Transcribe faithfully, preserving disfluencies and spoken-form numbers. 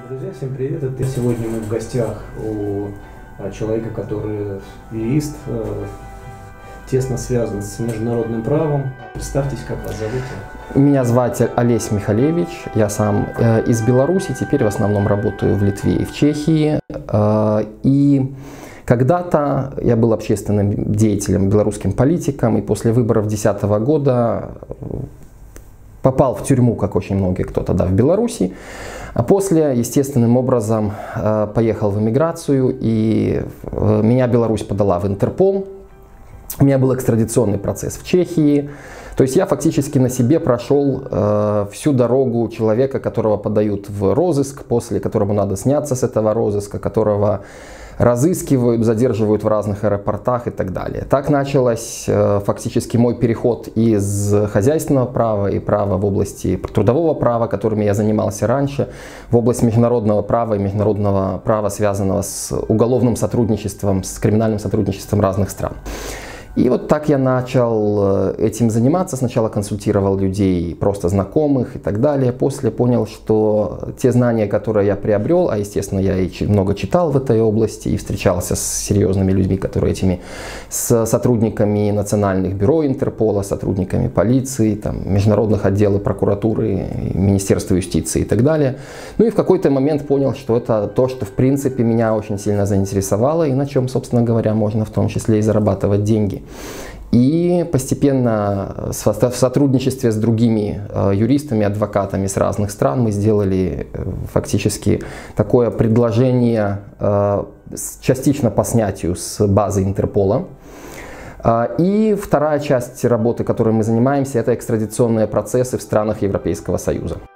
Друзья, всем привет! Это сегодня мы в гостях у человека, который юрист, тесно связан с международным правом. Представьтесь, как вас зовут? Меня зовут Олесь Михалевич, я сам э, из Беларуси, теперь в основном работаю в Литве и в Чехии. Э, и когда-то я был общественным деятелем, белорусским политиком, и после выборов две тысячи десятого года попал в тюрьму, как очень многие кто тогда в Беларуси. А после, естественным образом, э, поехал в эмиграцию, и э, меня Беларусь подала в Интерпол. У меня был экстрадиционный процесс в Чехии. То есть я фактически на себе прошел э, всю дорогу человека, которого подают в розыск, после которому надо сняться с этого розыска, которого разыскивают, задерживают в разных аэропортах и так далее. Так началось э, фактически мой переход из хозяйственного права и права в области трудового права, которыми я занимался раньше, в область международного права и международного права, связанного с уголовным сотрудничеством, с криминальным сотрудничеством разных стран. И вот так я начал этим заниматься. Сначала консультировал людей, просто знакомых и так далее. После понял, что те знания, которые я приобрел, а естественно я и много читал в этой области и встречался с серьезными людьми, которые этими, с сотрудниками национальных бюро Интерпола, сотрудниками полиции, там, международных отделов прокуратуры, Министерства юстиции и так далее. Ну и в какой-то момент понял, что это то, что в принципе меня очень сильно заинтересовало и на чем, собственно говоря, можно в том числе и зарабатывать деньги. И постепенно в сотрудничестве с другими юристами, адвокатами с разных стран мы сделали фактически такое предложение частично по снятию с базы Интерпола. И вторая часть работы, которой мы занимаемся, это экстрадиционные процессы в странах Европейского Союза.